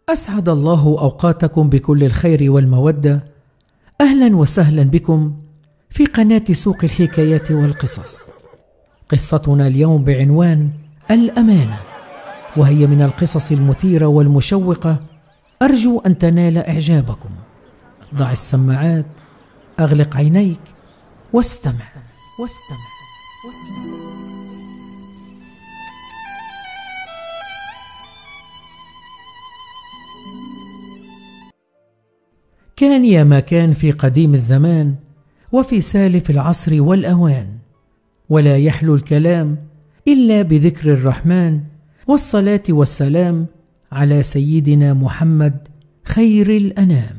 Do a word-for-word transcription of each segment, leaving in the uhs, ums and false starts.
أسعد الله أوقاتكم بكل الخير والمودة. أهلا وسهلا بكم في قناة سوق الحكايات والقصص. قصتنا اليوم بعنوان الأمانة، وهي من القصص المثيرة والمشوقة. أرجو أن تنال إعجابكم. ضع السماعات، أغلق عينيك واستمع واستمع واستمع. كان يا ما كان في قديم الزمان وفي سالف العصر والأوان، ولا يحلو الكلام إلا بذكر الرحمن والصلاة والسلام على سيدنا محمد خير الأنام.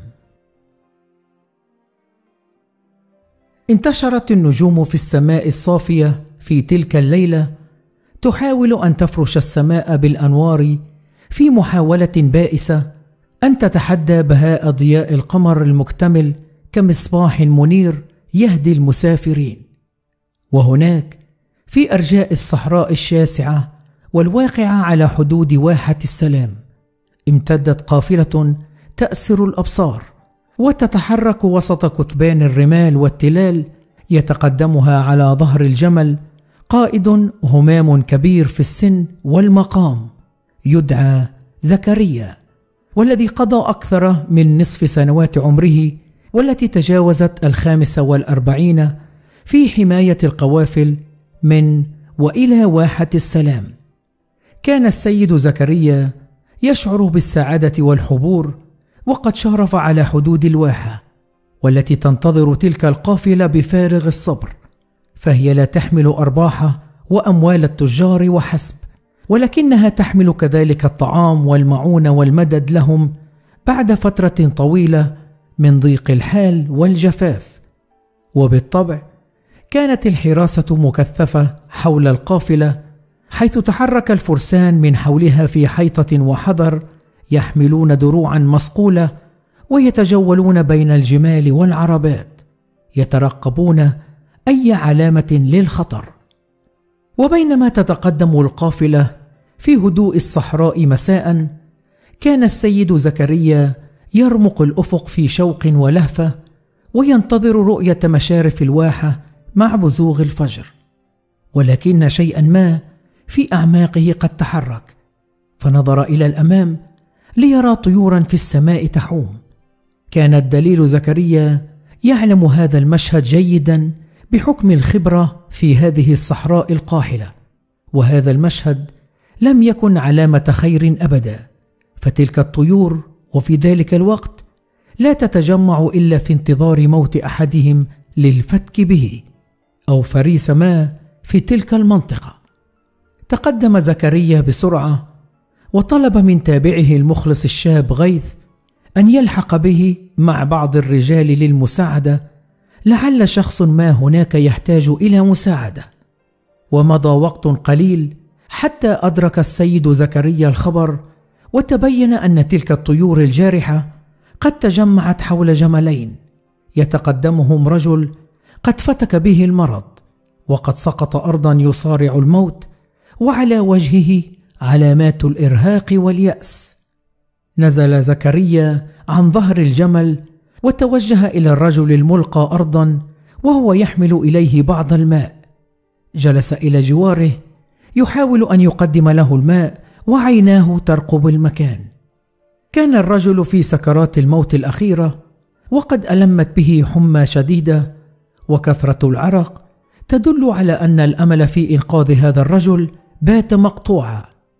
انتشرت النجوم في السماء الصافية في تلك الليلة، تحاول أن تفرش السماء بالأنوار في محاولة بائسة أن تتحدى بهاء ضياء القمر المكتمل كمصباح منير يهدي المسافرين. وهناك في أرجاء الصحراء الشاسعة والواقعة على حدود واحة السلام امتدت قافلة تأسر الأبصار وتتحرك وسط كثبان الرمال والتلال. يتقدمها على ظهر الجمل قائد همام كبير في السن والمقام يدعى زكريا، والذي قضى أكثر من نصف سنوات عمره والتي تجاوزت الخامسة والأربعين في حماية القوافل من وإلى واحة السلام. كان السيد زكريا يشعر بالسعادة والحبور وقد شارف على حدود الواحة، والتي تنتظر تلك القافلة بفارغ الصبر، فهي لا تحمل أرباح وأموال التجار وحسب، ولكنها تحمل كذلك الطعام والمعونة والمدد لهم بعد فترة طويلة من ضيق الحال والجفاف. وبالطبع كانت الحراسة مكثفة حول القافلة، حيث تحرك الفرسان من حولها في حيطة وحذر، يحملون دروعا مصقولة ويتجولون بين الجمال والعربات يترقبون أي علامة للخطر. وبينما تتقدم القافلة في هدوء الصحراء مساء، كان السيد زكريا يرمق الأفق في شوق ولهفة وينتظر رؤية مشارف الواحة مع بزوغ الفجر. ولكن شيئا ما في أعماقه قد تحرك، فنظر إلى الأمام ليرى طيورا في السماء تحوم. كان الدليل زكريا يعلم هذا المشهد جيدا بحكم الخبرة في هذه الصحراء القاحلة، وهذا المشهد لم يكن علامة خير أبدا، فتلك الطيور وفي ذلك الوقت لا تتجمع إلا في انتظار موت أحدهم للفتك به أو فريس ما في تلك المنطقة. تقدم زكريا بسرعة وطلب من تابعه المخلص الشاب غيث أن يلحق به مع بعض الرجال للمساعدة، لعل شخص ما هناك يحتاج إلى مساعدة. ومضى وقت قليل حتى أدرك السيد زكريا الخبر، وتبين أن تلك الطيور الجارحة قد تجمعت حول جملين يتقدمهم رجل قد فتك به المرض وقد سقط أرضا يصارع الموت، وعلى وجهه علامات الإرهاق واليأس. نزل زكريا عن ظهر الجمل وتوجه إلى الرجل الملقى أرضا وهو يحمل إليه بعض الماء. جلس إلى جواره يحاول أن يقدم له الماء وعيناه ترقب المكان. كان الرجل في سكرات الموت الأخيرة، وقد ألمت به حمى شديدة، وكثرة العرق تدل على أن الأمل في إنقاذ هذا الرجل بات مقطوعا.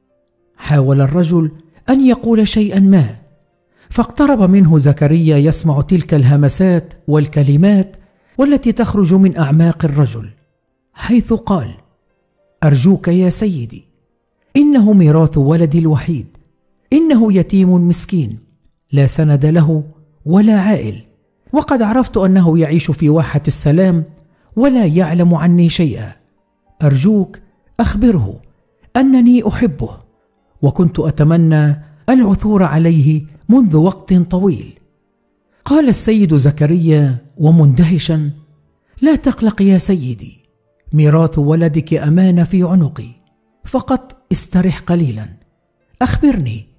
حاول الرجل أن يقول شيئا ما، فاقترب منه زكريا يسمع تلك الهمسات والكلمات والتي تخرج من أعماق الرجل، حيث قال: أرجوك يا سيدي، إنه ميراث ولدي الوحيد، إنه يتيم مسكين لا سند له ولا عائل، وقد عرفت أنه يعيش في واحة السلام ولا يعلم عني شيئا. أرجوك أخبره أنني أحبه، وكنت أتمنى العثور عليه منذ وقت طويل. قال السيد زكريا ومندهشا: لا تقلق يا سيدي، ميراث ولدك أمانة في عنقي، فقط استرح قليلا. أخبرني،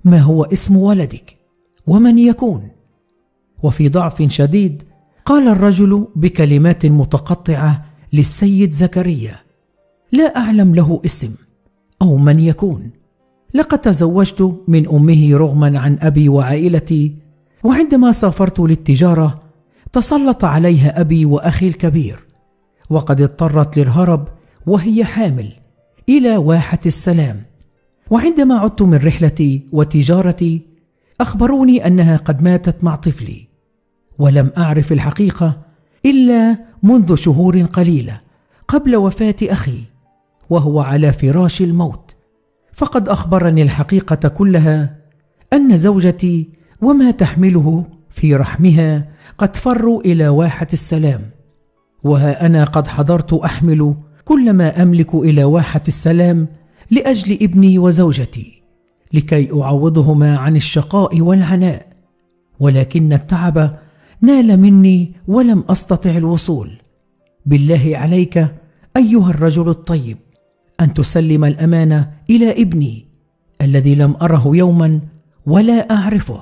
ما هو اسم ولدك ومن يكون؟ وفي ضعف شديد قال الرجل بكلمات متقطعة للسيد زكريا: لا أعلم له اسم أو من يكون. لقد تزوجت من أمه رغما عن أبي وعائلتي، وعندما سافرت للتجارة تسلط عليها أبي وأخي الكبير، وقد اضطرت للهرب وهي حامل إلى واحة السلام. وعندما عدت من رحلتي وتجارتي أخبروني أنها قد ماتت مع طفلي، ولم أعرف الحقيقة إلا منذ شهور قليلة قبل وفاة أخي وهو على فراش الموت. فقد أخبرني الحقيقة كلها، أن زوجتي وما تحمله في رحمها قد فروا إلى واحة السلام، وها أنا قد حضرت أحمل كل ما أملك إلى واحة السلام لأجل ابني وزوجتي، لكي أعوضهما عن الشقاء والعناء، ولكن التعب نال مني ولم أستطع الوصول. بالله عليك أيها الرجل الطيب أن تسلم الأمانة إلى ابني الذي لم أره يوما ولا أعرفه.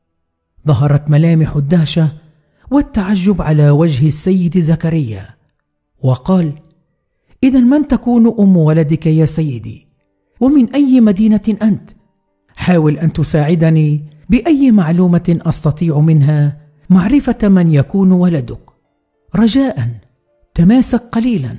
ظهرت ملامح الدهشة والتعجب على وجه السيد زكريا، وقال: إذن من تكون أم ولدك يا سيدي؟ ومن أي مدينة أنت؟ حاول أن تساعدني بأي معلومة أستطيع منها معرفة من يكون ولدك، رجاء تماسك قليلا.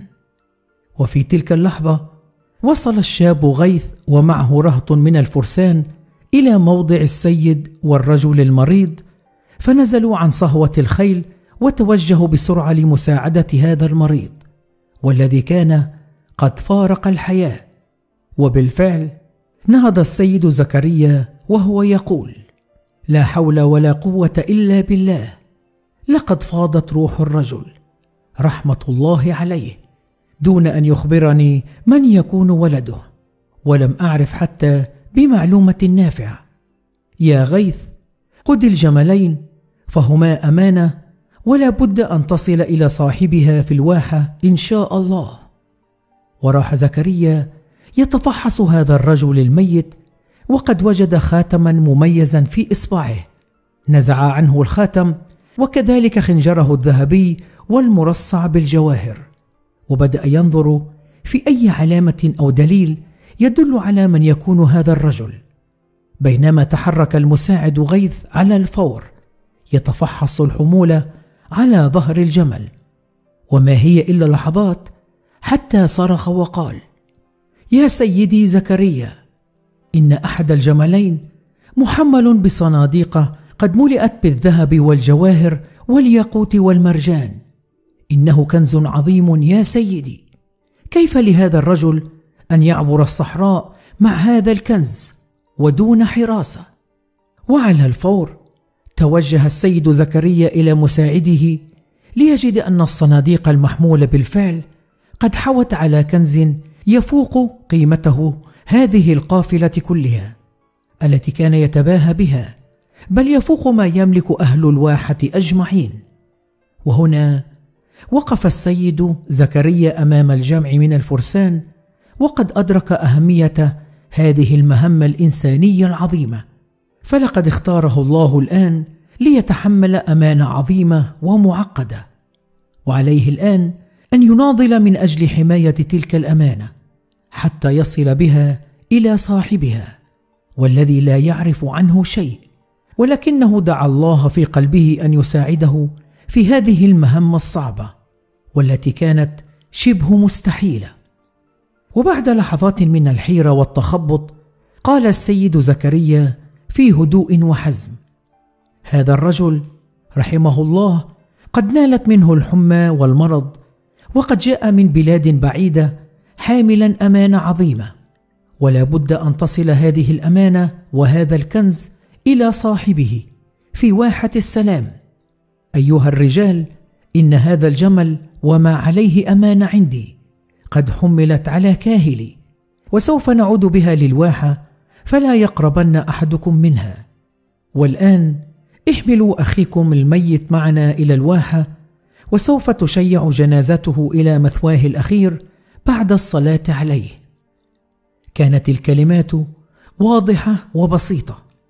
وفي تلك اللحظة وصل الشاب غيث ومعه رهط من الفرسان إلى موضع السيد والرجل المريض، فنزلوا عن صهوة الخيل وتوجهوا بسرعة لمساعدة هذا المريض والذي كان قد فارق الحياة. وبالفعل نهض السيد زكريا وهو يقول: لا حول ولا قوة إلا بالله، لقد فاضت روح الرجل رحمة الله عليه دون أن يخبرني من يكون ولده، ولم أعرف حتى بمعلومة نافعة. يا غيث، خذ الجملين فهما أمانة، ولا بد أن تصل إلى صاحبها في الواحة إن شاء الله. وراح زكريا يتفحص هذا الرجل الميت، وقد وجد خاتما مميزا في إصبعه، نزع عنه الخاتم وكذلك خنجره الذهبي والمرصع بالجواهر، وبدأ ينظر في أي علامة أو دليل يدل على من يكون هذا الرجل، بينما تحرك المساعد غيث على الفور يتفحص الحمولة على ظهر الجمل. وما هي إلا لحظات حتى صرخ وقال: يا سيدي زكريا، إن أحد الجملين محمل بصناديق قد ملئت بالذهب والجواهر والياقوت والمرجان، إنه كنز عظيم يا سيدي. كيف لهذا الرجل أن يعبر الصحراء مع هذا الكنز ودون حراسة؟ وعلى الفور توجه السيد زكريا إلى مساعده ليجد أن الصناديق المحمولة بالفعل قد حوت على كنز يفوق قيمته هذه القافلة كلها التي كان يتباهى بها، بل يفوق ما يملك أهل الواحة أجمعين. وهنا وقف السيد زكريا أمام الجمع من الفرسان، وقد أدرك أهمية هذه المهمة الإنسانية العظيمة، فلقد اختاره الله الآن ليتحمل أمانة عظيمة ومعقدة، وعليه الآن أن يناضل من أجل حماية تلك الأمانة حتى يصل بها إلى صاحبها، والذي لا يعرف عنه شيء، ولكنه دعا الله في قلبه أن يساعده في هذه المهمة الصعبة والتي كانت شبه مستحيلة. وبعد لحظات من الحيرة والتخبط قال السيد زكريا في هدوء وحزم: هذا الرجل رحمه الله قد نالت منه الحمى والمرض، وقد جاء من بلاد بعيدة حاملا أمانة عظيمة، ولا بد أن تصل هذه الأمانة وهذا الكنز إلى صاحبه في واحة السلام. أيها الرجال، إن هذا الجمل وما عليه أمانة عندي قد حملت على كاهلي، وسوف نعود بها للواحة، فلا يقربن أحدكم منها. والآن احملوا أخيكم الميت معنا إلى الواحة، وسوف تشيع جنازته إلى مثواه الأخير بعد الصلاة عليه. كانت الكلمات واضحة وبسيطة،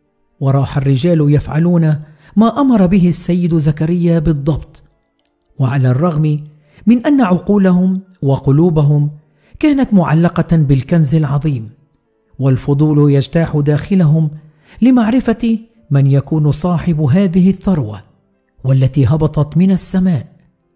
وراح الرجال يفعلون ما أمر به السيد زكريا بالضبط. وعلى الرغم من أن عقولهم وقلوبهم كانت معلقة بالكنز العظيم، والفضول يجتاح داخلهم لمعرفة من يكون صاحب هذه الثروة والتي هبطت من السماء،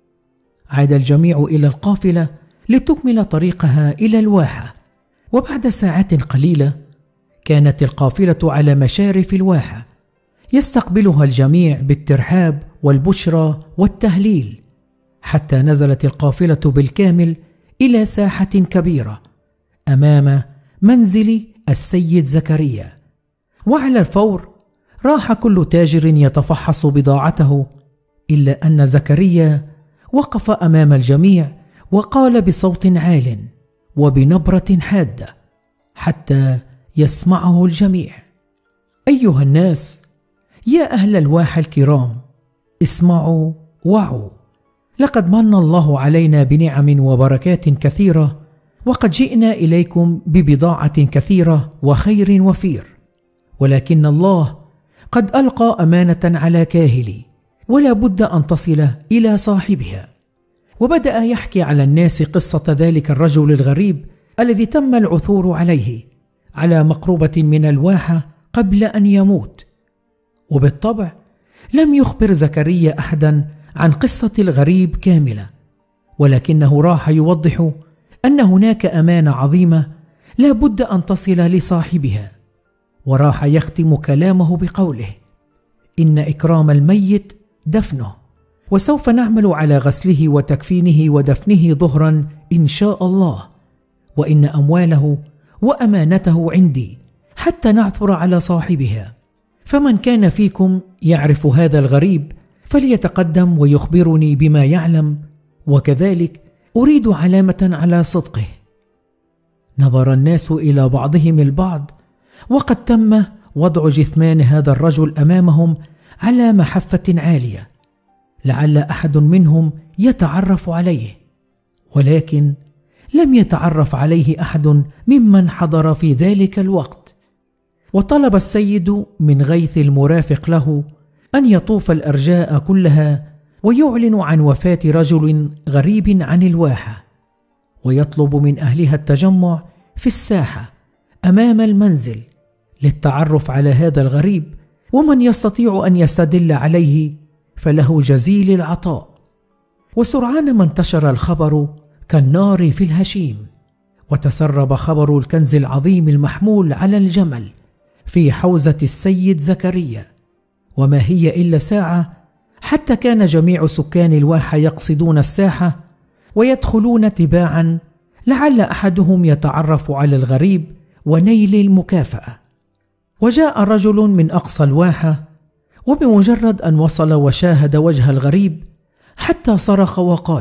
عاد الجميع إلى القافلة لتكمل طريقها إلى الواحة. وبعد ساعات قليلة كانت القافلة على مشارف الواحة، يستقبلها الجميع بالترحاب والبشرى والتهليل، حتى نزلت القافلة بالكامل إلى ساحة كبيرة أمام منزل السيد زكريا. وعلى الفور راح كل تاجر يتفحص بضاعته، إلا أن زكريا وقف أمام الجميع وقال بصوت عال وبنبرة حادة حتى يسمعه الجميع: أيها الناس، يا أهل الواحة الكرام، اسمعوا وعوا، لقد من الله علينا بنعم وبركات كثيرة، وقد جئنا إليكم ببضاعة كثيرة وخير وفير، ولكن الله قد ألقى أمانة على كاهلي، ولا بد أن تصل إلى صاحبها. وبدأ يحكي على الناس قصة ذلك الرجل الغريب الذي تم العثور عليه على مقربة من الواحة قبل أن يموت. وبالطبع لم يخبر زكريا أحدا عن قصة الغريب كاملة، ولكنه راح يوضح أن هناك أمانة عظيمة لا بد أن تصل لصاحبها. وراح يختم كلامه بقوله: إن إكرام الميت دفنه، وسوف نعمل على غسله وتكفينه ودفنه ظهرا إن شاء الله، وإن أمواله وأمانته عندي حتى نعثر على صاحبها، فمن كان فيكم يعرف هذا الغريب فليتقدم ويخبرني بما يعلم، وكذلك أريد علامة على صدقه. نظر الناس إلى بعضهم البعض، وقد تم وضع جثمان هذا الرجل أمامهم على محفة عالية، لعل أحد منهم يتعرف عليه، ولكن لم يتعرف عليه أحد ممن حضر في ذلك الوقت. وطلب السيد من غيث المرافق له أن يطوف الأرجاء كلها ويعلن عن وفاة رجل غريب عن الواحة، ويطلب من أهلها التجمع في الساحة أمام المنزل للتعرف على هذا الغريب، ومن يستطيع أن يستدل عليه فله جزيل العطاء. وسرعان ما انتشر الخبر كالنار في الهشيم، وتسرب خبر الكنز العظيم المحمول على الجمل في حوزة السيد زكريا. وما هي إلا ساعة حتى كان جميع سكان الواحة يقصدون الساحة ويدخلون تباعا، لعل أحدهم يتعرف على الغريب ونيل المكافأة. وجاء رجل من أقصى الواحة، وبمجرد أن وصل وشاهد وجه الغريب حتى صرخ وقال: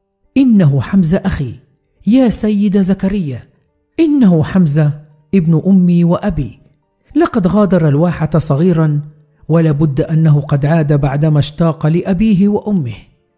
إنه حمزة أخي يا سيد زكريا، إنه حمزة ابن أمي وأبي، لقد غادر الواحة صغيرا، ولابد أنه قد عاد بعدما اشتاق لأبيه وأمه.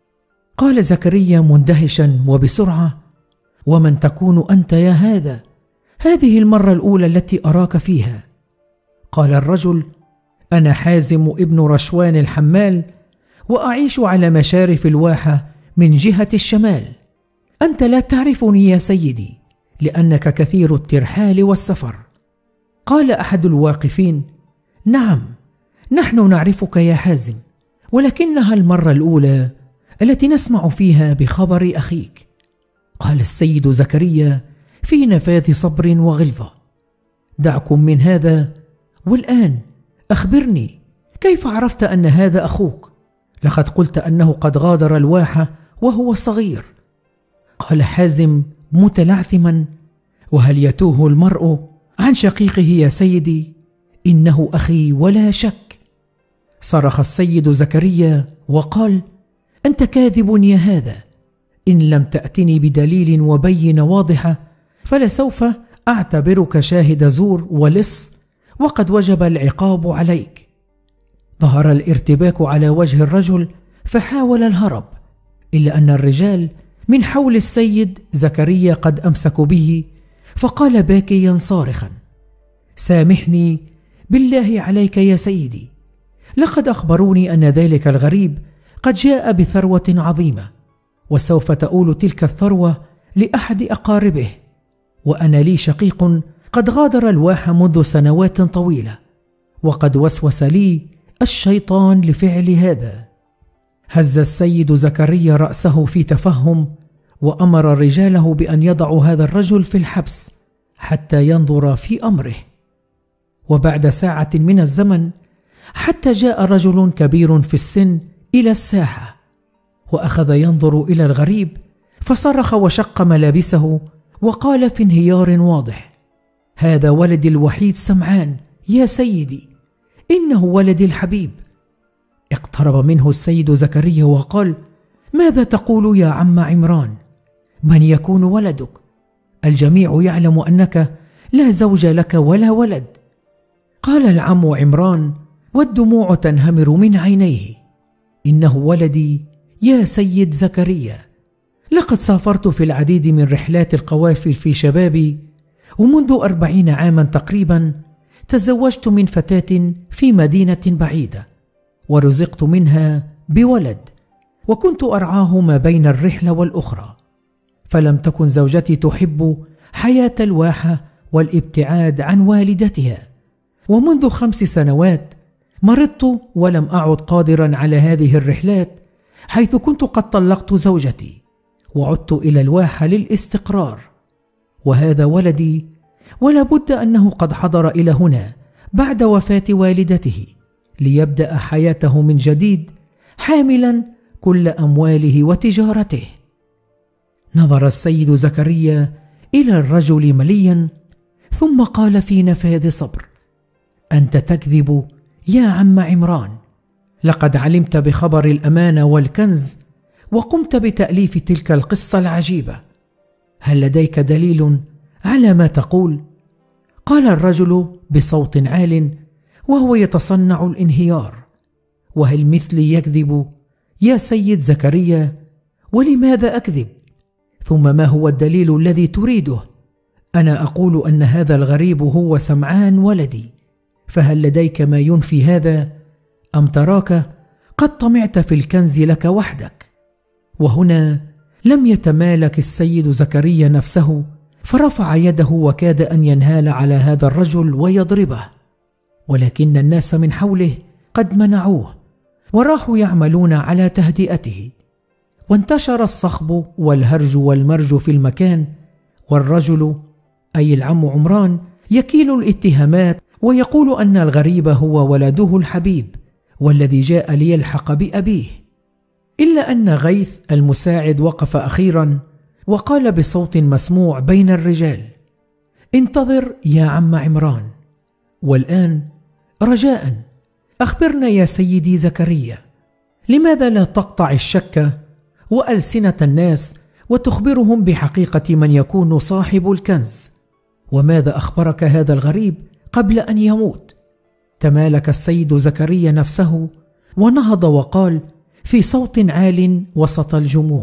قال زكريا مندهشا وبسرعة: ومن تكون أنت يا هذا؟ هذه المرة الأولى التي أراك فيها. قال الرجل: أنا حازم ابن رشوان الحمال، وأعيش على مشارف الواحة من جهة الشمال. أنت لا تعرفني يا سيدي، لأنك كثير الترحال والسفر. قال أحد الواقفين: نعم، نحن نعرفك يا حازم، ولكنها المرة الأولى التي نسمع فيها بخبر أخيك. قال السيد زكريا في نفاذ صبر وغلظة: دعكم من هذا، والآن أخبرني كيف عرفت أن هذا أخوك؟ لقد قلت أنه قد غادر الواحة وهو صغير. قال حازم متلعثما: وهل يتوه المرء عن شقيقه يا سيدي؟ إنه أخي ولا شك. صرخ السيد زكريا وقال: أنت كاذب يا هذا، إن لم تأتني بدليل وبينة واضحة فلسوف أعتبرك شاهد زور ولص، وقد وجب العقاب عليك. ظهر الارتباك على وجه الرجل فحاول الهرب، إلا أن الرجال من حول السيد زكريا قد أمسكوا به، فقال باكيا صارخا: سامحني بالله عليك يا سيدي، لقد أخبروني أن ذلك الغريب قد جاء بثروة عظيمة، وسوف تؤول تلك الثروة لأحد أقاربه، وأنا لي شقيق قد غادر الواح منذ سنوات طويلة، وقد وسوس لي الشيطان لفعل هذا. هز السيد زكريا رأسه في تفهم، وأمر رجاله بأن يضعوا هذا الرجل في الحبس حتى ينظر في أمره. وبعد ساعة من الزمن حتى جاء رجل كبير في السن إلى الساحة، وأخذ ينظر إلى الغريب، فصرخ وشق ملابسه وقال في انهيار واضح: هذا ولدي الوحيد سمعان يا سيدي، إنه ولدي الحبيب. اقترب منه السيد زكريا وقال: ماذا تقول يا عم عمران؟ من يكون ولدك؟ الجميع يعلم أنك لا زوج لك ولا ولد. قال العم عمران والدموع تنهمر من عينيه: إنه ولدي يا سيد زكريا، لقد سافرت في العديد من رحلات القوافل في شبابي، ومنذ أربعين عاما تقريبا تزوجت من فتاة في مدينة بعيدة، ورزقت منها بولد، وكنت أرعاه ما بين الرحلة والأخرى، فلم تكن زوجتي تحب حياة الواحة والابتعاد عن والدتها، ومنذ خمس سنوات مرضت ولم أعد قادرا على هذه الرحلات، حيث كنت قد طلقت زوجتي وعدت إلى الواحة للاستقرار، وهذا ولدي، ولا بد أنه قد حضر إلى هنا بعد وفاة والدته ليبدأ حياته من جديد، حاملا كل أمواله وتجارته. نظر السيد زكريا إلى الرجل مليا، ثم قال في نفاذ صبر: أنت تكذب يا عم عمران، لقد علمت بخبر الأمانة والكنز وقمت بتأليف تلك القصة العجيبة، هل لديك دليل على ما تقول؟ قال الرجل بصوت عال وهو يتصنع الانهيار: وهل مثلي يكذب يا سيد زكريا؟ ولماذا أكذب؟ ثم ما هو الدليل الذي تريده؟ أنا أقول أن هذا الغريب هو سمعان ولدي، فهل لديك ما ينفي هذا؟ أم تراك قد طمعت في الكنز لك وحدك؟ وهنا لم يتمالك السيد زكريا نفسه، فرفع يده وكاد أن ينهال على هذا الرجل ويضربه، ولكن الناس من حوله قد منعوه وراحوا يعملون على تهدئته، وانتشر الصخب والهرج والمرج في المكان، والرجل أي العم عمران يكيل الاتهامات ويقول أن الغريب هو ولده الحبيب والذي جاء ليلحق بأبيه. إلا أن غيث المساعد وقف أخيرا وقال بصوت مسموع بين الرجال: انتظر يا عم عمران، والآن رجاء أخبرنا يا سيدي زكريا، لماذا لا تقطع الشك وألسنة الناس وتخبرهم بحقيقة من يكون صاحب الكنز؟ وماذا أخبرك هذا الغريب قبل أن يموت؟ تمالك السيد زكريا نفسه ونهض وقال في صوت عال وسط الجموع: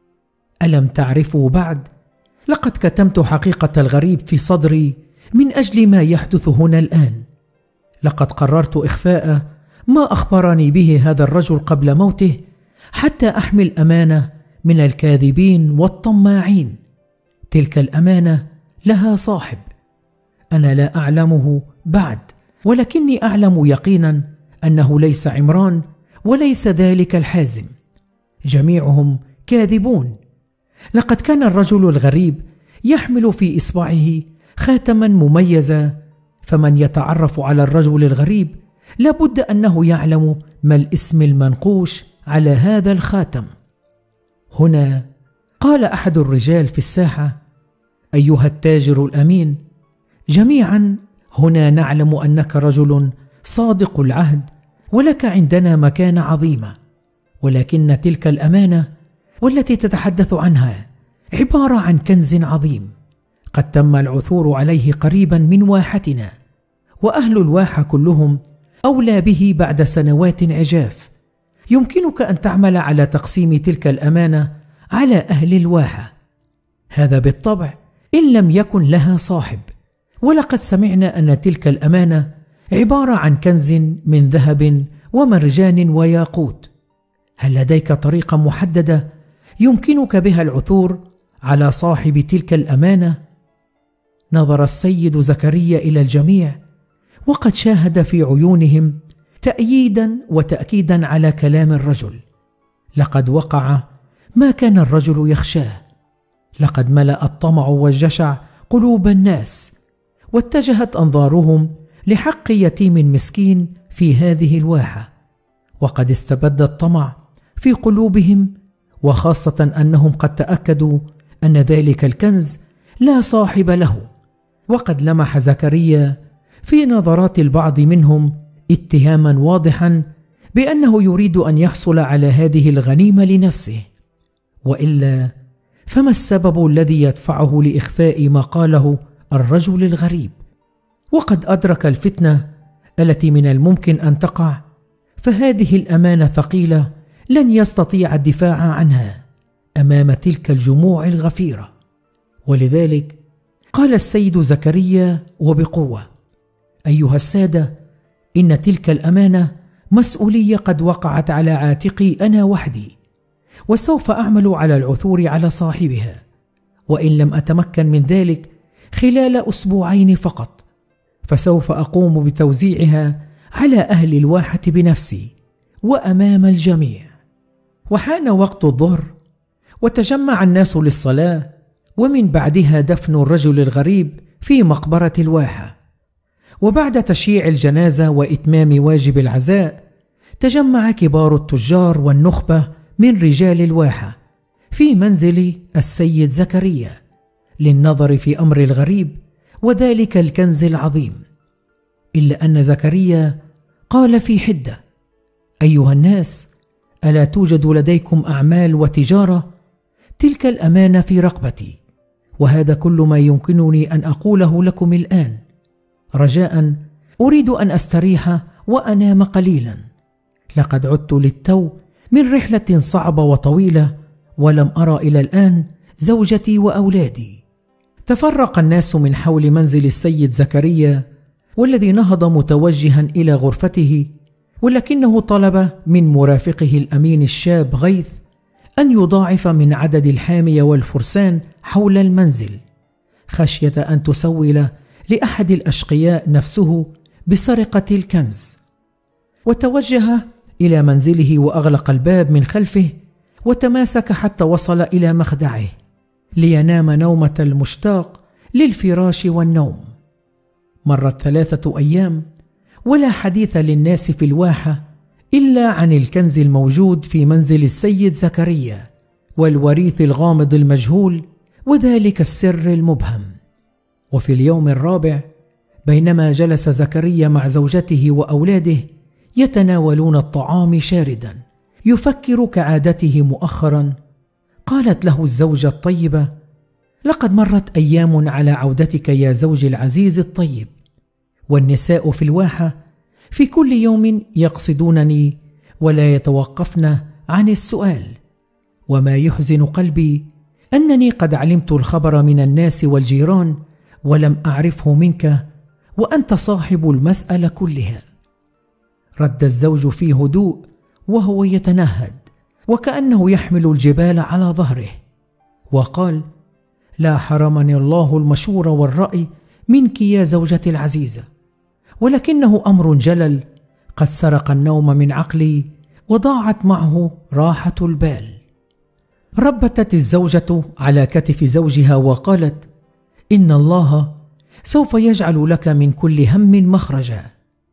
ألم تعرفوا بعد؟ لقد كتمت حقيقة الغريب في صدري من أجل ما يحدث هنا الآن. لقد قررت إخفاء ما أخبرني به هذا الرجل قبل موته حتى أحمي الأمانة من الكاذبين والطماعين. تلك الأمانة لها صاحب، أنا لا أعلمه بعد، ولكني أعلم يقينا أنه ليس عمران وليس ذلك الحازم، جميعهم كاذبون. لقد كان الرجل الغريب يحمل في إصبعه خاتما مميزا، فمن يتعرف على الرجل الغريب لابد أنه يعلم ما الاسم المنقوش على هذا الخاتم. هنا قال أحد الرجال في الساحة: أيها التاجر الأمين، جميعا هنا نعلم أنك رجل صادق العهد ولك عندنا مكانة عظيمة، ولكن تلك الأمانة والتي تتحدث عنها عبارة عن كنز عظيم قد تم العثور عليه قريبا من واحتنا، وأهل الواحة كلهم أولى به بعد سنوات عجاف. يمكنك أن تعمل على تقسيم تلك الأمانة على أهل الواحة، هذا بالطبع إن لم يكن لها صاحب، ولقد سمعنا أن تلك الأمانة عبارة عن كنز من ذهب ومرجان وياقوت. هل لديك طريقة محددة يمكنك بها العثور على صاحب تلك الأمانة؟ نظر السيد زكريا إلى الجميع، وقد شاهد في عيونهم تأييدا وتأكيدا على كلام الرجل. لقد وقع ما كان الرجل يخشاه. لقد ملأ الطمع والجشع قلوب الناس، واتجهت أنظارهم لحق يتيم مسكين في هذه الواحة، وقد استبد الطمع في قلوبهم، وخاصة أنهم قد تأكدوا أن ذلك الكنز لا صاحب له. وقد لمح زكريا في نظرات البعض منهم اتهاما واضحا بأنه يريد أن يحصل على هذه الغنيمة لنفسه، وإلا فما السبب الذي يدفعه لإخفاء ما قاله الرجل الغريب؟ وقد أدرك الفتنة التي من الممكن أن تقع، فهذه الأمانة ثقيلة لن يستطيع الدفاع عنها أمام تلك الجموع الغفيرة. ولذلك قال السيد زكريا وبقوة: أيها السادة، إن تلك الأمانة مسؤولية قد وقعت على عاتقي أنا وحدي، وسوف أعمل على العثور على صاحبها، وإن لم أتمكن من ذلك خلال أسبوعين فقط، فسوف أقوم بتوزيعها على أهل الواحة بنفسي وأمام الجميع. وحان وقت الظهر، وتجمع الناس للصلاة، ومن بعدها دفن الرجل الغريب في مقبرة الواحة. وبعد تشييع الجنازة وإتمام واجب العزاء، تجمع كبار التجار والنخبة من رجال الواحة في منزل السيد زكريا للنظر في أمر الغريب وذلك الكنز العظيم. إلا أن زكريا قال في حدة: أيها الناس، ألا توجد لديكم أعمال وتجارة؟ تلك الأمانة في رقبتي، وهذا كل ما يمكنني أن أقوله لكم الآن. رجاء أريد أن أستريح وأنام قليلا. لقد عدت للتو من رحلة صعبة وطويلة، ولم أرى إلى الآن زوجتي وأولادي. تفرق الناس من حول منزل السيد زكريا، والذي نهض متوجها إلى غرفته، ولكنه طلب من مرافقه الأمين الشاب غيث أن يضاعف من عدد الحامية والفرسان حول المنزل، خشية أن تسول لأحد الأشقياء نفسه بسرقة الكنز. وتوجه إلى منزله وأغلق الباب من خلفه، وتماسك حتى وصل إلى مخدعه لينام نومة المشتاق للفراش والنوم. مرت ثلاثة أيام ولا حديث للناس في الواحة إلا عن الكنز الموجود في منزل السيد زكريا والوريث الغامض المجهول وذلك السر المبهم. وفي اليوم الرابع، بينما جلس زكريا مع زوجته وأولاده يتناولون الطعام شاردا، يفكر كعادته مؤخرا، قالت له الزوجة الطيبة: لقد مرت أيام على عودتك يا زوجي العزيز الطيب، والنساء في الواحة في كل يوم يقصدونني ولا يتوقفن عن السؤال، وما يحزن قلبي أنني قد علمت الخبر من الناس والجيران ولم أعرفه منك، وأنت صاحب المسألة كلها. رد الزوج في هدوء وهو يتنهد وكأنه يحمل الجبال على ظهره، وقال: لا حرمني الله المشورة والرأي منك يا زوجتي العزيزة، ولكنه أمر جلل قد سرق النوم من عقلي وضاعت معه راحة البال. ربتت الزوجة على كتف زوجها وقالت: إن الله سوف يجعل لك من كل هم مخرجا،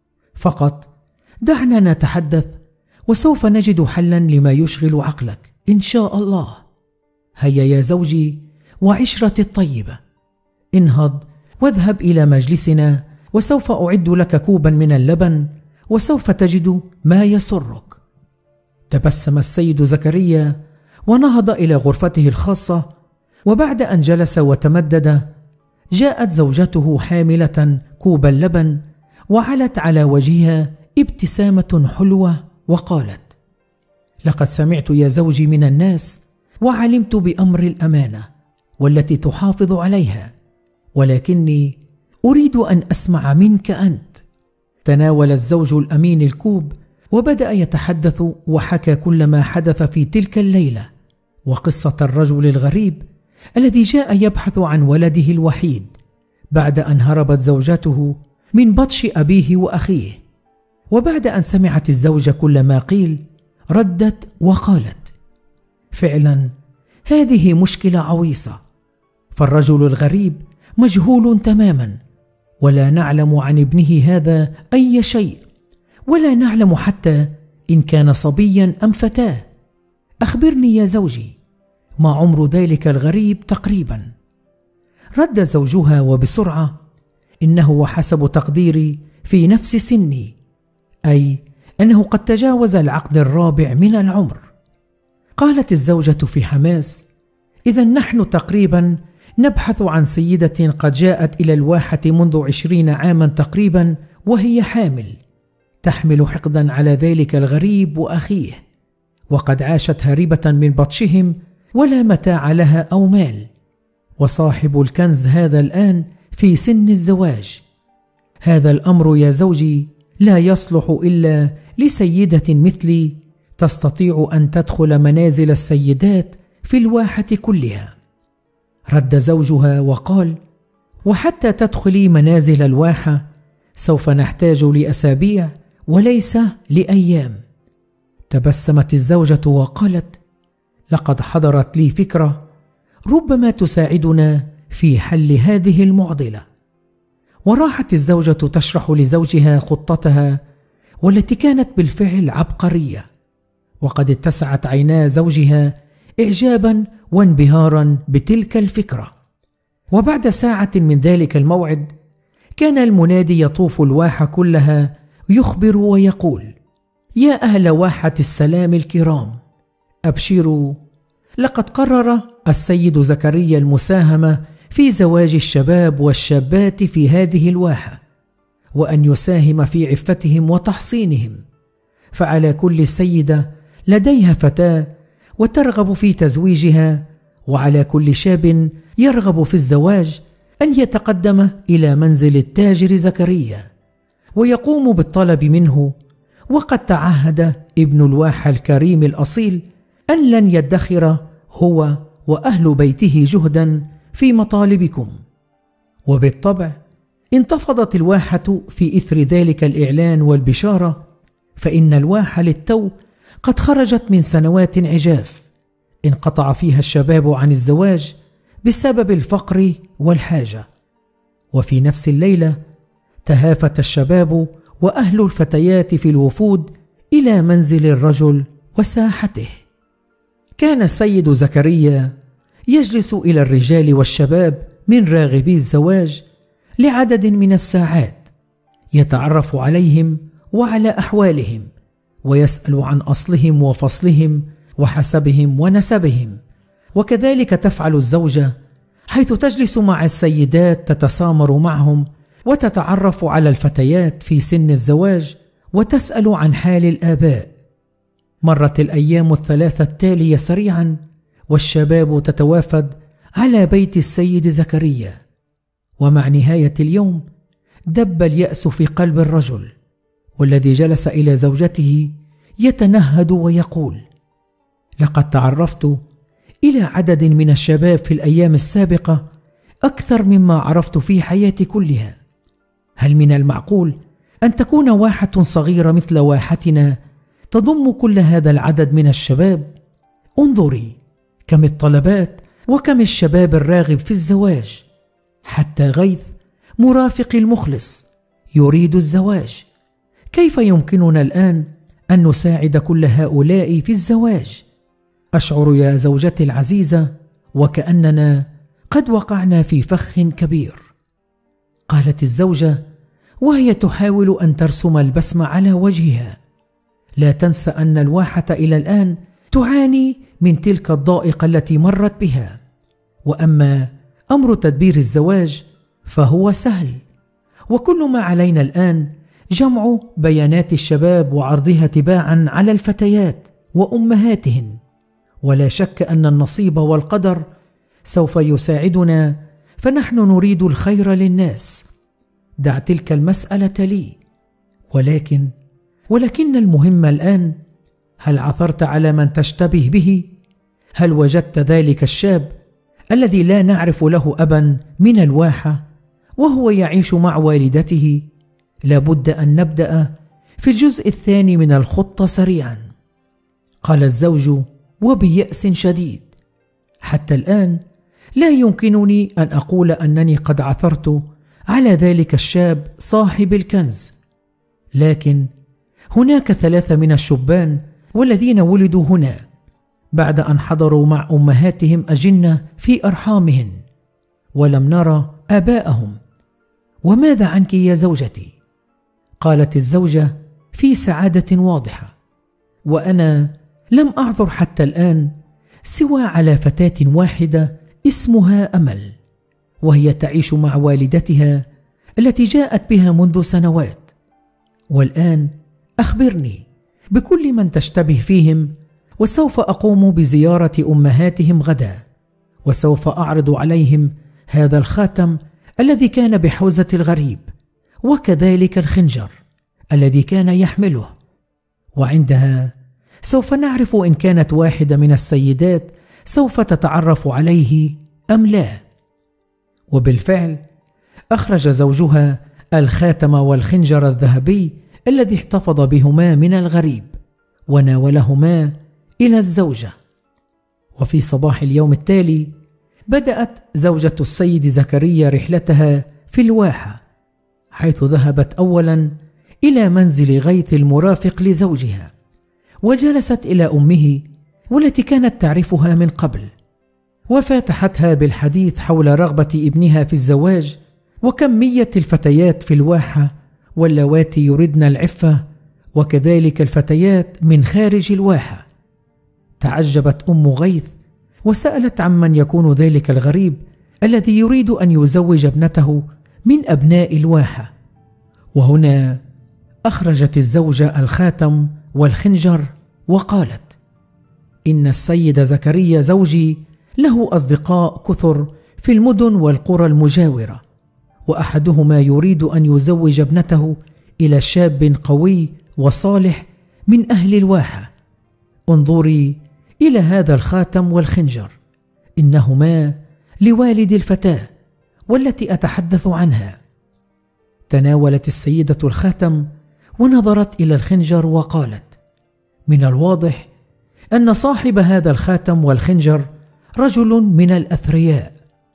فقط دعنا نتحدث وسوف نجد حلا لما يشغل عقلك إن شاء الله. هيا يا زوجي وعشرتي الطيبة، انهض واذهب إلى مجلسنا، وسوف أعد لك كوبا من اللبن، وسوف تجد ما يسرك. تبسم السيد زكريا ونهض إلى غرفته الخاصة، وبعد أن جلس وتمدد جاءت زوجته حاملة كوب اللبن، وعلت على وجهها ابتسامة حلوة وقالت: لقد سمعت يا زوجي من الناس وعلمت بأمر الأمانة والتي تحافظ عليها، ولكني أريد أن أسمع منك أنت. تناول الزوج الأمين الكوب وبدأ يتحدث وحكى كل ما حدث في تلك الليلة، وقصة الرجل الغريب الذي جاء يبحث عن ولده الوحيد بعد أن هربت زوجته من بطش أبيه وأخيه. وبعد أن سمعت الزوجة كل ما قيل ردت وقالت: فعلا هذه مشكلة عويصة، فالرجل الغريب مجهول تماما، ولا نعلم عن ابنه هذا أي شيء، ولا نعلم حتى إن كان صبيا أم فتاة. أخبرني يا زوجي، ما عمر ذلك الغريب تقريبا؟ رد زوجها وبسرعة: إنه وحسب تقديري في نفس سني، أي أنه قد تجاوز العقد الرابع من العمر. قالت الزوجة في حماس: إذن نحن تقريبا نبحث عن سيدة قد جاءت إلى الواحة منذ عشرين عاما تقريبا وهي حامل، تحمل حقدا على ذلك الغريب وأخيه، وقد عاشت هاربة من بطشهم ولا متاع لها أو مال، وصاحب الكنز هذا الآن في سن الزواج. هذا الأمر يا زوجي لا يصلح إلا لسيدة مثلي تستطيع أن تدخل منازل السيدات في الواحة كلها. رد زوجها وقال: وحتى تدخلي منازل الواحة سوف نحتاج لأسابيع وليس لأيام. تبسمت الزوجة وقالت: لقد حضرت لي فكرة ربما تساعدنا في حل هذه المعضلة. وراحت الزوجة تشرح لزوجها خطتها، والتي كانت بالفعل عبقرية، وقد اتسعت عينا زوجها إعجابا وانبهارا بتلك الفكرة. وبعد ساعة من ذلك الموعد كان المنادي يطوف الواحة كلها يخبر ويقول: يا أهل واحة السلام الكرام، أبشروا، لقد قرر السيد زكريا المساهمة في زواج الشباب والشابات في هذه الواحة، وأن يساهم في عفتهم وتحصينهم، فعلى كل سيدة لديها فتاة وترغب في تزويجها، وعلى كل شاب يرغب في الزواج أن يتقدم إلى منزل التاجر زكريا ويقوم بالطلب منه. وقد تعهد ابن الواحة الكريم الأصيل أن لن يدخر هو وأهل بيته جهدا في مطالبكم. وبالطبع انتفضت الواحة في إثر ذلك الإعلان والبشارة، فإن الواحة للتو قد خرجت من سنوات عجاف انقطع فيها الشباب عن الزواج بسبب الفقر والحاجة. وفي نفس الليلة تهافت الشباب وأهل الفتيات في الوفود إلى منزل الرجل وساحته. كان السيد زكريا يجلس إلى الرجال والشباب من راغبي الزواج لعدد من الساعات، يتعرف عليهم وعلى أحوالهم، ويسأل عن أصلهم وفصلهم وحسبهم ونسبهم. وكذلك تفعل الزوجة، حيث تجلس مع السيدات تتسامر معهم وتتعرف على الفتيات في سن الزواج وتسأل عن حال الآباء. مرت الأيام الثلاثة التالية سريعا، والشباب تتوافد على بيت السيد زكريا. ومع نهاية اليوم دب اليأس في قلب الرجل، والذي جلس إلى زوجته يتنهد ويقول: لقد تعرفت إلى عدد من الشباب في الأيام السابقة أكثر مما عرفت في حياتي كلها. هل من المعقول أن تكون واحة صغيرة مثل واحتنا تضم كل هذا العدد من الشباب؟ انظري كم الطلبات وكم الشباب الراغب في الزواج، حتى غيث مرافقي المخلص يريد الزواج. كيف يمكننا الآن أن نساعد كل هؤلاء في الزواج؟ أشعر يا زوجتي العزيزة وكأننا قد وقعنا في فخ كبير. قالت الزوجة وهي تحاول أن ترسم البسمة على وجهها: لا تنس أن الواحة إلى الآن تعاني من تلك الضائقة التي مرت بها، وأما أمر تدبير الزواج فهو سهل، وكل ما علينا الآن جمع بيانات الشباب وعرضها تباعا على الفتيات وأمهاتهن، ولا شك أن النصيب والقدر سوف يساعدنا، فنحن نريد الخير للناس. دع تلك المسألة لي، ولكن ولكن المهم الآن، هل عثرت على من تشتبه به؟ هل وجدت ذلك الشاب الذي لا نعرف له أبا من الواحة وهو يعيش مع والدته؟ لابد أن نبدأ في الجزء الثاني من الخطة سريعا. قال الزوج وبيأس شديد: حتى الآن لا يمكنني أن أقول أنني قد عثرت على ذلك الشاب صاحب الكنز، لكن هناك ثلاثة من الشبان والذين ولدوا هنا بعد أن حضروا مع أمهاتهم أجنة في أرحامهن، ولم نرى آباءهم. وماذا عنك يا زوجتي؟ قالت الزوجة في سعادة واضحة: وأنا لم أعثر حتى الآن سوى على فتاة واحدة اسمها أمل، وهي تعيش مع والدتها التي جاءت بها منذ سنوات. والآن أخبرني بكل من تشتبه فيهم، وسوف أقوم بزيارة أمهاتهم غدا، وسوف أعرض عليهم هذا الخاتم الذي كان بحوزة الغريب، وكذلك الخنجر الذي كان يحمله، وعندها سوف نعرف إن كانت واحدة من السيدات سوف تتعرف عليه أم لا. وبالفعل أخرج زوجها الخاتم والخنجر الذهبي الذي احتفظ بهما من الغريب، وناولهما إلى الزوجة. وفي صباح اليوم التالي بدأت زوجة السيد زكريا رحلتها في الواحة، حيث ذهبت أولا إلى منزل غيث المرافق لزوجها، وجلست إلى أمه والتي كانت تعرفها من قبل، وفاتحتها بالحديث حول رغبة ابنها في الزواج وكمية الفتيات في الواحة واللواتي يردن العفة، وكذلك الفتيات من خارج الواحة. تعجبت أم غيث وسألت عمن يكون ذلك الغريب الذي يريد أن يزوج ابنته من أبناء الواحة. وهنا أخرجت الزوجة الخاتم والخنجر وقالت: إن السيد زكريا زوجي له أصدقاء كثر في المدن والقرى المجاورة، وأحدهما يريد أن يزوج ابنته إلى شاب قوي وصالح من أهل الواحة. انظري إلى هذا الخاتم والخنجر، إنهما لوالد الفتاة والتي أتحدث عنها. تناولت السيدة الخاتم ونظرت إلى الخنجر وقالت: من الواضح أن صاحب هذا الخاتم والخنجر رجل من الأثرياء.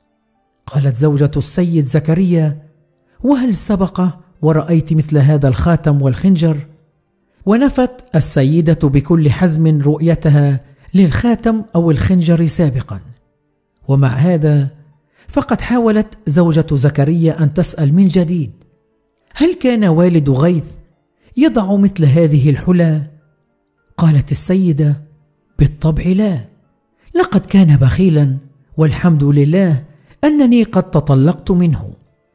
قالت زوجة السيد زكريا: وهل سبق ورأيت مثل هذا الخاتم والخنجر؟ ونفت السيدة بكل حزم رؤيتها للخاتم أو الخنجر سابقا. ومع هذا فقد حاولت زوجة زكريا أن تسأل من جديد: هل كان والد غيث يضع مثل هذه الحلى؟ قالت السيدة: بالطبع لا، لقد كان بخيلا، والحمد لله أنني قد تطلقت منه.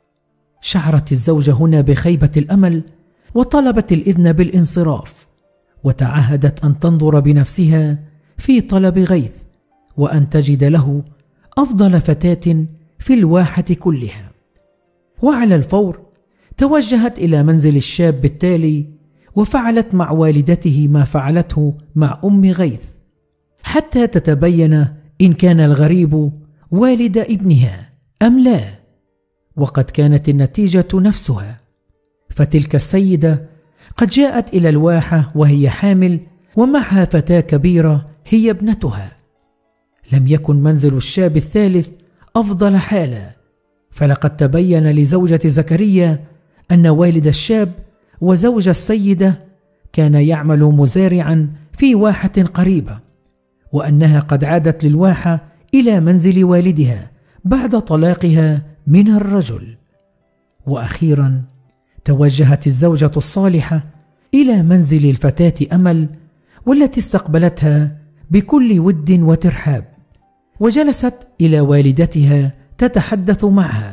شعرت الزوجة هنا بخيبة الأمل، وطلبت الإذن بالانصراف، وتعهدت أن تنظر بنفسها في طلب غيث، وأن تجد له أفضل فتاة في الواحة كلها. وعلى الفور توجهت إلى منزل الشاب التالي، وفعلت مع والدته ما فعلته مع أم غيث، حتى تتبين إن كان الغريب والد ابنها أم لا. وقد كانت النتيجة نفسها، فتلك السيدة قد جاءت إلى الواحة وهي حامل، ومعها فتاة كبيرة هي ابنتها. لم يكن منزل الشاب الثالث أفضل حالا، فلقد تبين لزوجة زكريا أن والد الشاب وزوج السيدة كان يعمل مزارعا في واحة قريبة، وأنها قد عادت للواحة إلى منزل والدها بعد طلاقها من الرجل. وأخيرا توجهت الزوجة الصالحة إلى منزل الفتاة أمل، والتي استقبلتها بكل ود وترحاب، وجلست إلى والدتها تتحدث معها،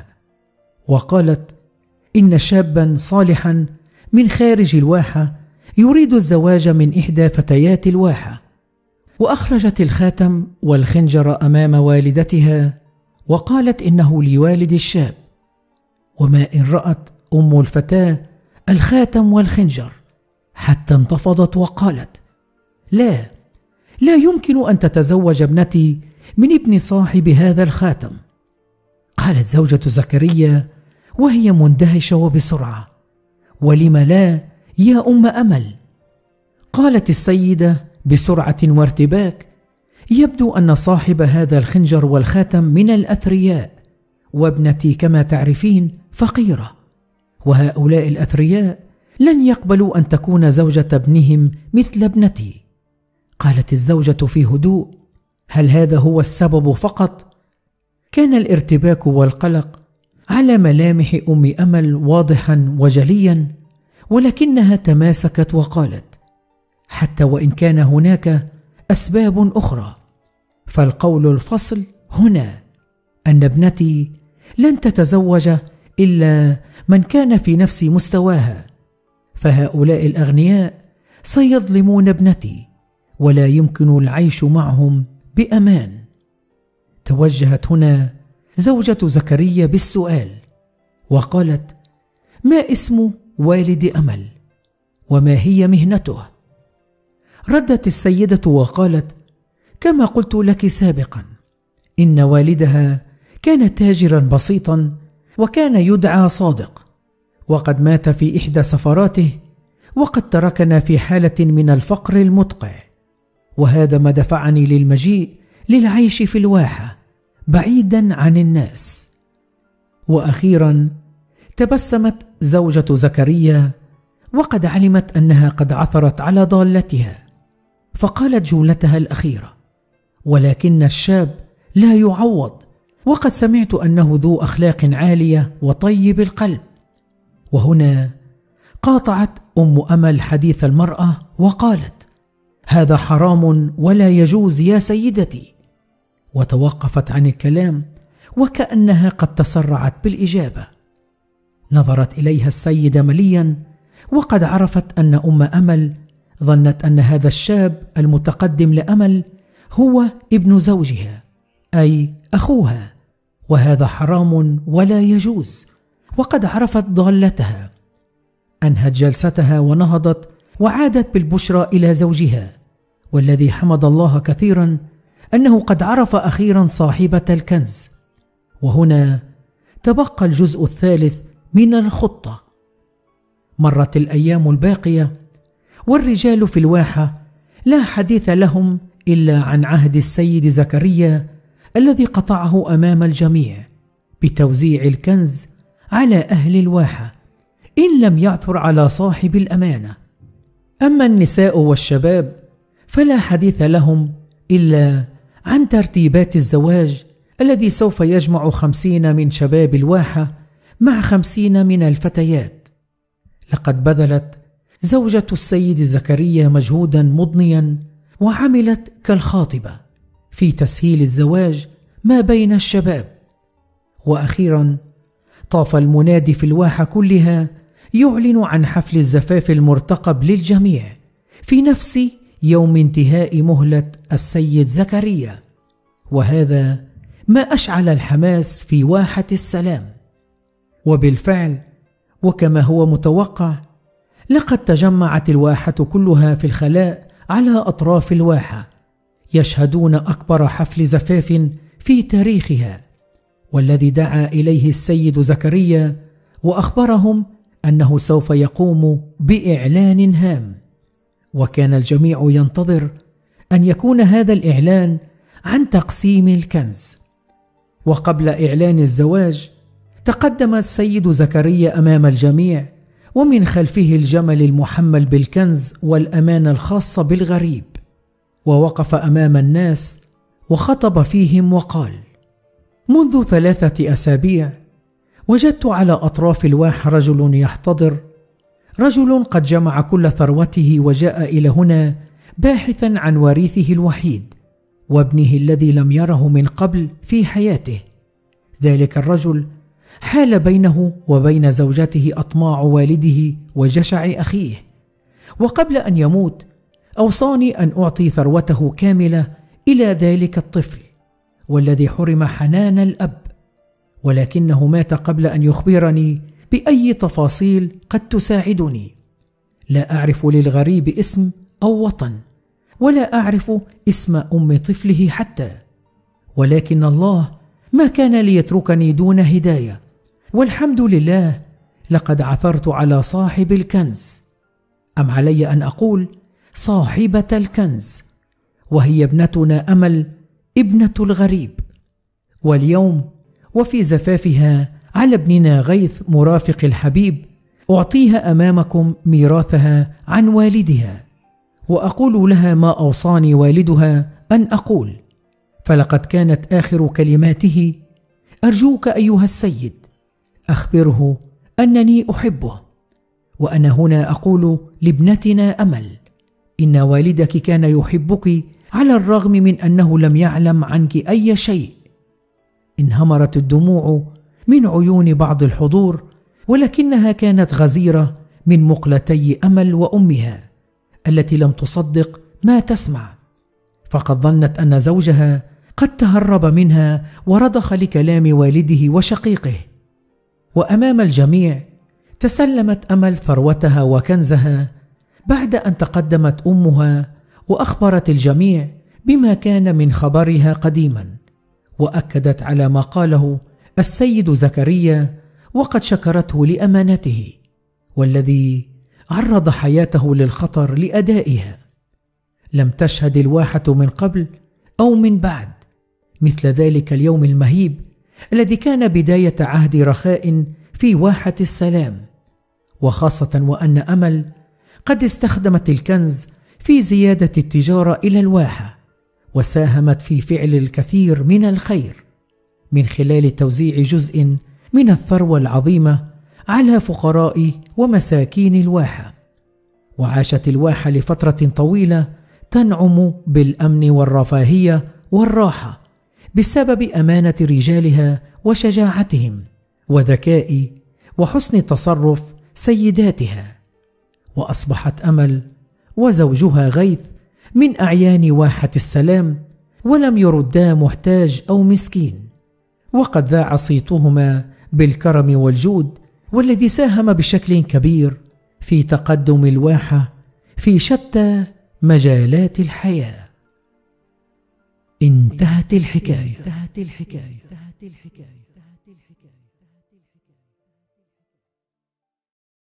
وقالت: إن شابا صالحا من خارج الواحة يريد الزواج من إحدى فتيات الواحة. وأخرجت الخاتم والخنجر أمام والدتها، وقالت: إنه لوالد الشاب. وما إن رأت أم الفتاة الخاتم والخنجر، حتى انتفضت وقالت: لا، لا يمكن أن تتزوج ابنتي من ابن صاحب هذا الخاتم. قالت زوجة زكريا وهي مندهشة وبسرعة: ولم لا يا أم أمل؟ قالت السيدة بسرعة وارتباك: يبدو أن صاحب هذا الخنجر والخاتم من الأثرياء، وابنتي كما تعرفين فقيرة، وهؤلاء الأثرياء لن يقبلوا أن تكون زوجة ابنهم مثل ابنتي. قالت الزوجة في هدوء: هل هذا هو السبب فقط؟ كان الارتباك والقلق على ملامح أم أمل واضحا وجليا، ولكنها تماسكت وقالت: حتى وإن كان هناك أسباب أخرى، فالقول الفصل هنا أن ابنتي لن تتزوج إلا من كان في نفس مستواها، فهؤلاء الأغنياء سيظلمون ابنتي ولا يمكن العيش معهم بأمان. توجهت هنا زوجة زكريا بالسؤال وقالت: ما اسم والد أمل؟ وما هي مهنته؟ ردت السيدة وقالت: كما قلت لك سابقا، إن والدها كان تاجرا بسيطا، وكان يدعى صادق، وقد مات في إحدى سفراته، وقد تركنا في حالة من الفقر المدقع، وهذا ما دفعني للمجيء للعيش في الواحة بعيدا عن الناس. وأخيرا تبسمت زوجة زكريا وقد علمت أنها قد عثرت على ضالتها، فقالت جملتها الأخيرة: ولكن الشاب لا يعوض، وقد سمعت أنه ذو أخلاق عالية وطيب القلب. وهنا قاطعت أم أمل حديث المرأة وقالت: هذا حرام ولا يجوز يا سيدتي. وتوقفت عن الكلام وكأنها قد تسرعت بالإجابة. نظرت إليها السيدة مليا، وقد عرفت أن أم أمل ظنت أن هذا الشاب المتقدم لأمل هو ابن زوجها، أي أخوها، وهذا حرام ولا يجوز، وقد عرفت ضالتها. أنهت جلستها ونهضت وعادت بالبشرى إلى زوجها، والذي حمد الله كثيرا أنه قد عرف أخيرا صاحبة الكنز. وهنا تبقى الجزء الثالث من الخطة. مرت الأيام الباقية والرجال في الواحة لا حديث لهم إلا عن عهد السيد زكريا الذي قطعه أمام الجميع بتوزيع الكنز على أهل الواحة إن لم يعثر على صاحب الأمانة. أما النساء والشباب فلا حديث لهم إلا عن ترتيبات الزواج الذي سوف يجمع خمسين من شباب الواحة مع خمسين من الفتيات. لقد بذلت زوجة السيد زكريا مجهودا مضنيا وعملت كالخاطبة في تسهيل الزواج ما بين الشباب. وأخيرا طاف المنادي في الواحة كلها يعلن عن حفل الزفاف المرتقب للجميع في نفس يوم انتهاء مهلة السيد زكريا، وهذا ما أشعل الحماس في واحة السلام. وبالفعل وكما هو متوقع، لقد تجمعت الواحة كلها في الخلاء على أطراف الواحة يشهدون أكبر حفل زفاف في تاريخها، والذي دعا إليه السيد زكريا وأخبرهم أنه سوف يقوم بإعلان هام. وكان الجميع ينتظر أن يكون هذا الإعلان عن تقسيم الكنز. وقبل إعلان الزواج تقدم السيد زكريا أمام الجميع، ومن خلفه الجمل المحمل بالكنز والأمانة الخاصة بالغريب، ووقف أمام الناس وخطب فيهم وقال: منذ ثلاثة أسابيع وجدت على أطراف الواحة رجل يحتضر، رجل قد جمع كل ثروته وجاء إلى هنا باحثا عن وريثه الوحيد وابنه الذي لم يره من قبل في حياته. ذلك الرجل حال بينه وبين زوجته أطماع والده وجشع أخيه، وقبل أن يموت أوصاني أن أعطي ثروته كاملة إلى ذلك الطفل والذي حرم حنان الأب، ولكنه مات قبل أن يخبرني بأي تفاصيل قد تساعدني. لا أعرف للغريب اسم أو وطن، ولا أعرف اسم أم طفله حتى، ولكن الله ما كان ليتركني دون هداية، والحمد لله لقد عثرت على صاحب الكنز، أم علي أن أقول صاحبة الكنز، وهي ابنتنا أمل ابنة الغريب. واليوم وفي زفافها على ابننا غيث مرافق الحبيب أعطيها أمامكم ميراثها عن والدها، وأقول لها ما أوصاني والدها أن أقول، فلقد كانت آخر كلماته: أرجوك أيها السيد أخبره أنني أحبه. وأنا هنا أقول لابنتنا أمل إن والدك كان يحبك على الرغم من أنه لم يعلم عنك أي شيء. انهمرت الدموع من عيون بعض الحضور، ولكنها كانت غزيرة من مقلتي أمل وأمها التي لم تصدق ما تسمع، فقد ظنت أن زوجها قد تهرب منها ورضخ لكلام والده وشقيقه. وأمام الجميع تسلمت أمل ثروتها وكنزها بعد أن تقدمت أمها وأخبرت الجميع بما كان من خبرها قديما، وأكدت على ما قاله السيد زكريا وقد شكرته لأمانته، والذي عرض حياته للخطر لأدائها. لم تشهد الواحة من قبل أو من بعد مثل ذلك اليوم المهيب الذي كان بداية عهد رخاء في واحة السلام، وخاصة وأن أمل قد استخدمت الكنز في زيادة التجارة إلى الواحة، وساهمت في فعل الكثير من الخير من خلال توزيع جزء من الثروة العظيمة على فقراء ومساكين الواحة. وعاشت الواحة لفترة طويلة تنعم بالأمن والرفاهية والراحة بسبب أمانة رجالها وشجاعتهم وذكاء وحسن تصرف سيداتها. وأصبحت أمل وزوجها غيث من أعيان واحة السلام، ولم يردا محتاج أو مسكين، وقد ذاع صيتهما بالكرم والجود، والذي ساهم بشكل كبير في تقدم الواحة في شتى مجالات الحياة. انتهت الحكاية. انتهت الحكاية.